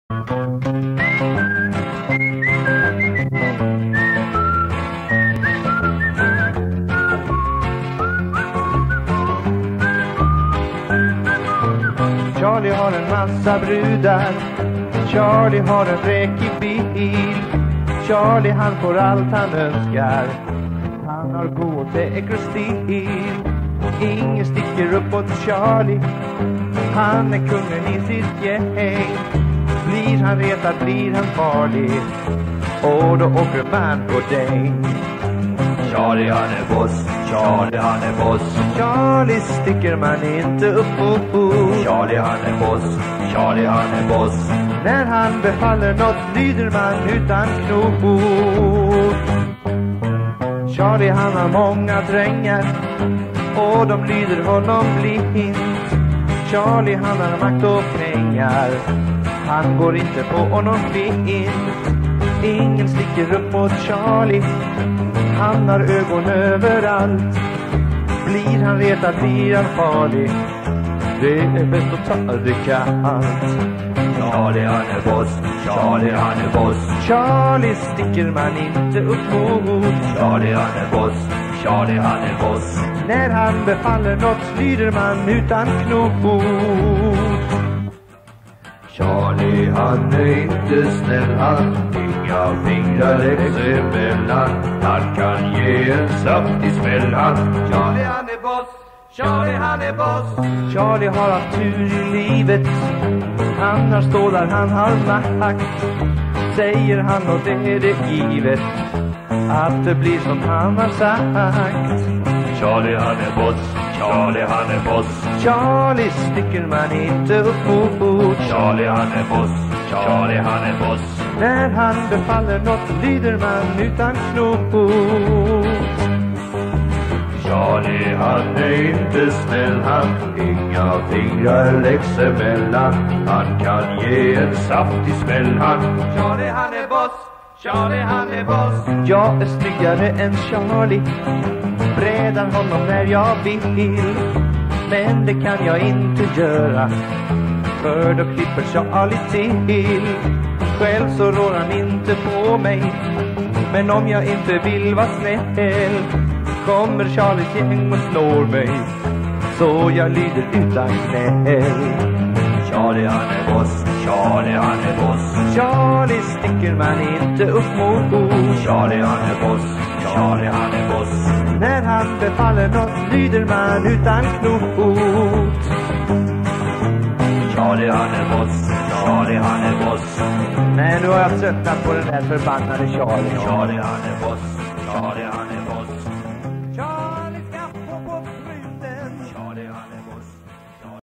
Charlie har en massa brudar. Charlie har en fräckig bil. Charlie han får allt han önskar. Han har god och säker stil. Ingen sticker upp åt Charlie. Han är kungen i sitt gäng. Blir han retad blir han farlig. Och då åker man på däng. Charlie han är boss, Charlie han är boss. Charlie sticker man inte upp mot. Charlie han är boss, Charlie han är boss. När han befaller något lyder man utan knop. Charlie han har många drängar och de lyder honom blint. Charlie han har makt och pengar. Han går inte på någon fint. Ingen sticker upp mot Charlie. Han har ögon överallt. Blir han retad blir han farlig. Det är bäst att ta det kallt. Charlie han är boss, Charlie han är boss. Charlie sticker man inte upp mot. Charlie han är boss, Charlie han är boss. När han befaller något lyder man utan knop. Charlie han är inte snäll, han inga fingrar läggs emellan. Han kan ge en saftig smäll han. Charlie han är boss, Charlie han är boss. Charlie har haft tur i livet. Han har stålar, han har makt. Säger han och det är det givet att det blir som han har sagt. Charlie han är boss, Charlie han är boss. Charlie sticker man inte upp mot. Charlie han är boss, Charlie han är boss. När han befaller något lyder man utan knop. Charlie han är inte snäll, han inga fingrar läggs emellan. Han kan ge en saftig smäll han. Charlie han är boss, Charlie han är boss. Jag är snyggare än Charlie. Brädan honom när jag vill. Men det kan jag inte göra, för då klipper Charlie till. Själv så rår han inte på mig. Men om jag inte vill vara snäll kommer Charlies gäng och slår mig. Så jag lyder utan knäll. Charlie han är boss, Charlie han är boss. Charlie sticker man inte upp mot. Charlie han är boss, Charlie han är boss. När han befaller något lyder man utan knot. Charlie han är boss, Charlie han är boss. Nej, nu har jag tröttnat på den här förbannade Charlie. Charlie han är boss, Charlie han är boss.